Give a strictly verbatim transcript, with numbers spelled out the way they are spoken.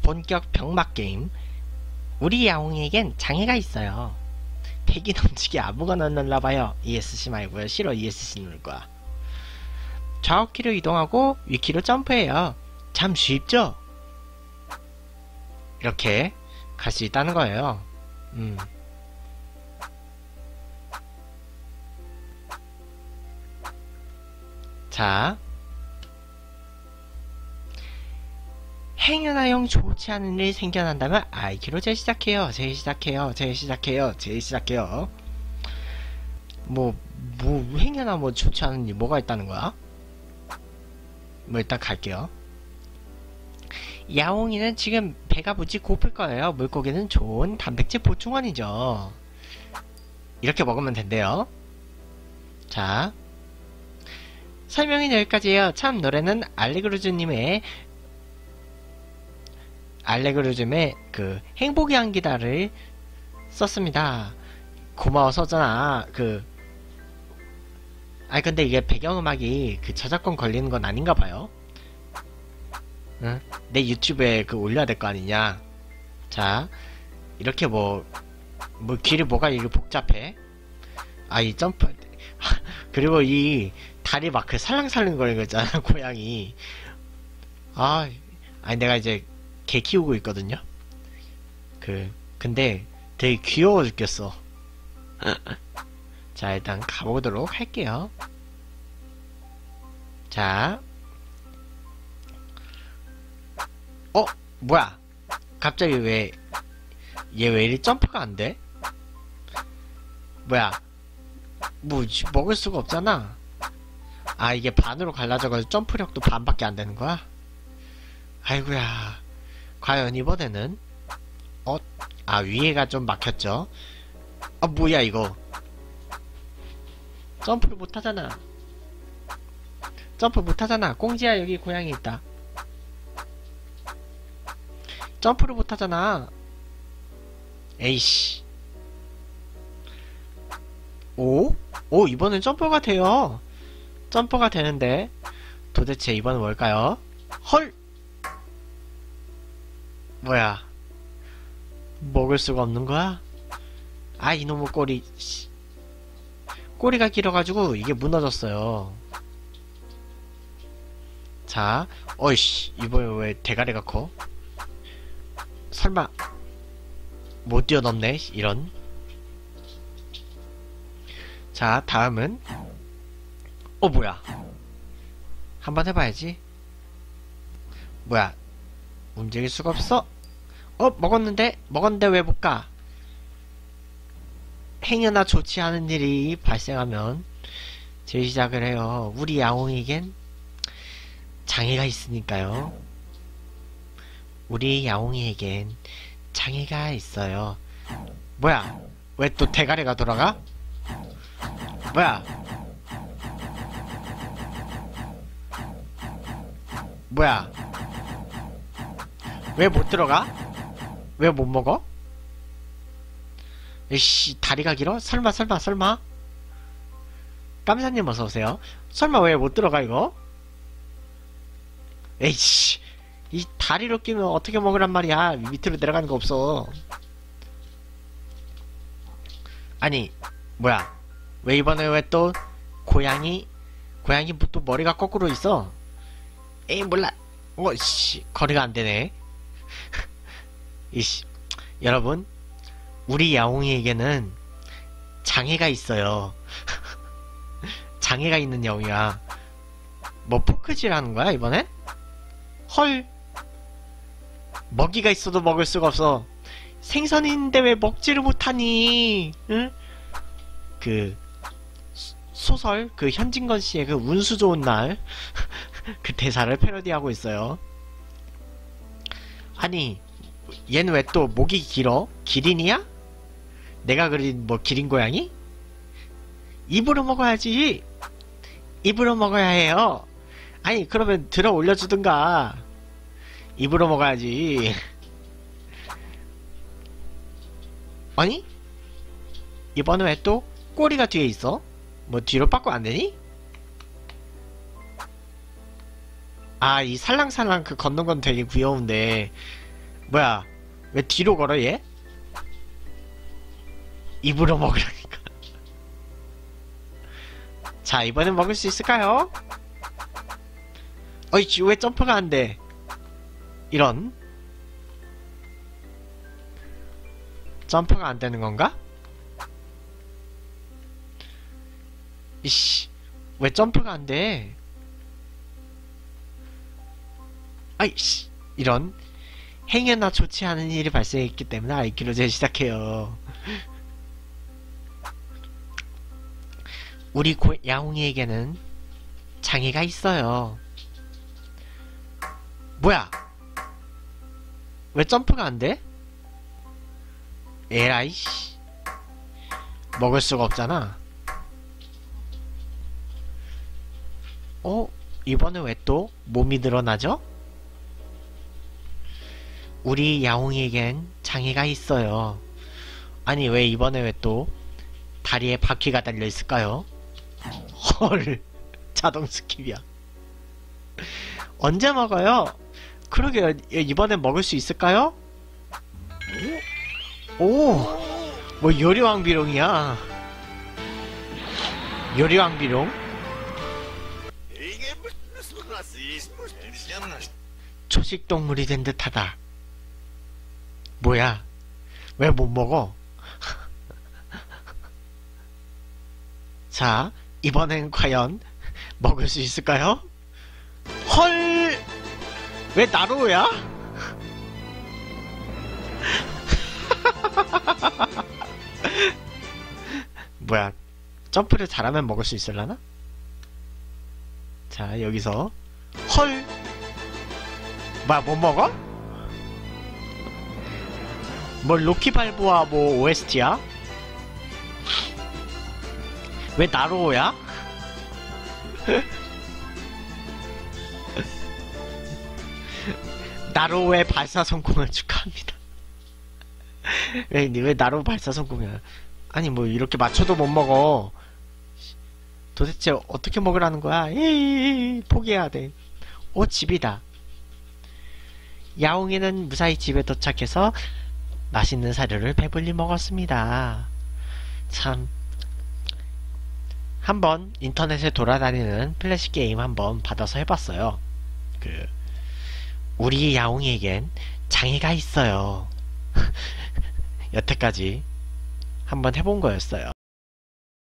본격 병맛 게임. 우리 야옹이에겐 장애가 있어요. 패기 넘치게 아무거나 눌러봐요. 이에스씨 말고요. 싫어. 이에스씨 누를 거야. 좌우키로 이동하고 위키로 점프해요. 참 쉽죠? 이렇게 갈 수 있다는 거예요. 음. 자, 행여나용 좋지 않은 일이 생겨난다면 아이키로 재시작해요. 재시작해요. 재시작해요. 재시작해요. 뭐, 뭐, 행여나 뭐 좋지 않은 일 뭐가 있다는 거야? 뭐 일단 갈게요. 야옹이는 지금 배가 무지 고플 거예요. 물고기는 좋은 단백질 보충원이죠. 이렇게 먹으면 된대요. 자, 설명이 여기까지예요. 참 노래는 알레그루즈님의 알레그루즘의 그 행복의 향기다를 썼습니다. 고마워 서전아. 그 아니 근데 이게 배경음악이 그 저작권 걸리는 건 아닌가 봐요. 응? 내 유튜브에 그 올려야 될 거 아니냐. 자, 이렇게 뭐 뭐 길이 뭐가 이렇게 복잡해. 아, 이 점프 그리고 이 다리 막 그 살랑살랑 거리는 거 있잖아. 고양이. 아, 아니 내가 이제 개 키우고 있거든요. 그 근데 되게 귀여워 죽겠어. 자, 일단 가보도록 할게요. 자, 어? 뭐야? 갑자기 왜 얘 왜 이리 점프가 안 돼? 뭐야? 뭐 먹을 수가 없잖아. 아, 이게 반으로 갈라져가지고 점프력도 반밖에 안 되는 거야? 아이고야. 과연 이번에는 어? 아, 위에가 좀 막혔죠? 아, 뭐야 이거. 점프를 못하잖아. 점프 못하잖아. 꽁지야, 여기 고양이 있다. 점프를 못하잖아. 에이씨. 오? 오, 이번엔 점프가 돼요. 점프가 되는데 도대체 이번은 뭘까요? 헐! 뭐야, 먹을 수가 없는 거야? 아, 이놈의 꼬리. 꼬리가 길어가지고 이게 무너졌어요. 자, 어이씨, 이번에 왜 대가리가 커? 설마 못 뛰어넘네. 이런. 자, 다음은 어, 뭐야, 한번 해봐야지. 뭐야, 움직일 수가 없어. 어, 먹었는데? 먹었는데 왜 못 가? 행여나 좋지 않은 일이 발생하면 재시작을 해요. 우리 야옹이겐 장애가 있으니까요. 우리 야옹이에겐 장애가 있어요. 뭐야, 왜 또 대가리가 돌아가? 뭐야, 뭐야, 왜 못 들어가? 왜 못 먹어? 이씨, 다리가 길어? 설마 설마 설마? 깜사님 어서오세요. 설마 왜 못 들어가 이거? 에이씨, 이 다리로 끼면 어떻게 먹으란 말이야. 밑으로 내려가는 거 없어. 아니, 뭐야, 왜 이번에 왜 또 고양이 고양이 또 머리가 거꾸로 있어? 에이, 몰라. 어씨, 거리가 안 되네. 이씨, 여러분, 우리 야옹이에게는 장애가 있어요. 장애가 있는 야옹이야. 뭐 포크질 하는 거야 이번엔? 헐, 먹이가 있어도 먹을 수가 없어. 생선인데 왜 먹지를 못하니? 응? 그 소설, 그 현진건 씨의 그 운수 좋은 날 그 대사를 패러디하고 있어요. 아니, 얘는 왜 또 목이 길어? 기린이야? 내가 그린 뭐 기린 고양이? 입으로 먹어야지. 입으로 먹어야 해요. 아니, 그러면 들어 올려주든가. 입으로 먹어야지. 아니? 이번에 왜 또 꼬리가 뒤에 있어? 뭐 뒤로 빠꾸 안 되니? 아, 이 살랑살랑 그 걷는 건 되게 귀여운데, 뭐야, 왜 뒤로 걸어 얘? 입으로 먹으라니까. 자, 이번엔 먹을 수 있을까요? 어이씨, 왜 점프가 안 돼? 이런. 점프가 안 되는 건가? 이씨, 왜 점프가 안 돼? 아이씨, 이런. 행여나 좋지 않은 일이 발생했기 때문에 아이키로 재시작해요. 우리 고, 야옹이에게는 장애가 있어요. 뭐야? 왜 점프가 안 돼? 에라이씨. 먹을 수가 없잖아. 어? 이번에 왜 또 몸이 늘어나죠? 우리 야옹이에겐 장애가 있어요. 아니, 왜 이번에 왜 또 다리에 바퀴가 달려 있을까요? 헐. 자동 스킵이야. 언제 먹어요? 그러게요. 이번엔 먹을 수 있을까요? 오! 뭐 요리왕비룡이야. 요리왕비룡? 초식동물이 된 듯하다. 뭐야? 왜 못 먹어? 자, 이번엔 과연 먹을 수 있을까요? 헐! 왜 나로야? 뭐야, 점프를 잘하면 먹을 수 있을라나? 자, 여기서 헐! 뭐야, 못 먹어? 뭐 로키 발보아 뭐 오에스티야? 왜 나로야? 나로의 발사 성공을 축하합니다. 왜, 왜 나로 발사 성공이야? 아니 뭐 이렇게 맞춰도 못 먹어. 도대체 어떻게 먹으라는 거야? 에이, 포기해야 돼. 오, 집이다. 야옹이는 무사히 집에 도착해서 맛있는 사료를 배불리 먹었습니다. 참, 한번 인터넷에 돌아다니는 플래시 게임 한번 받아서 해봤어요. 그 우리 야옹이에겐 장애가 있어요. 여태까지 한번 해본 거였어요.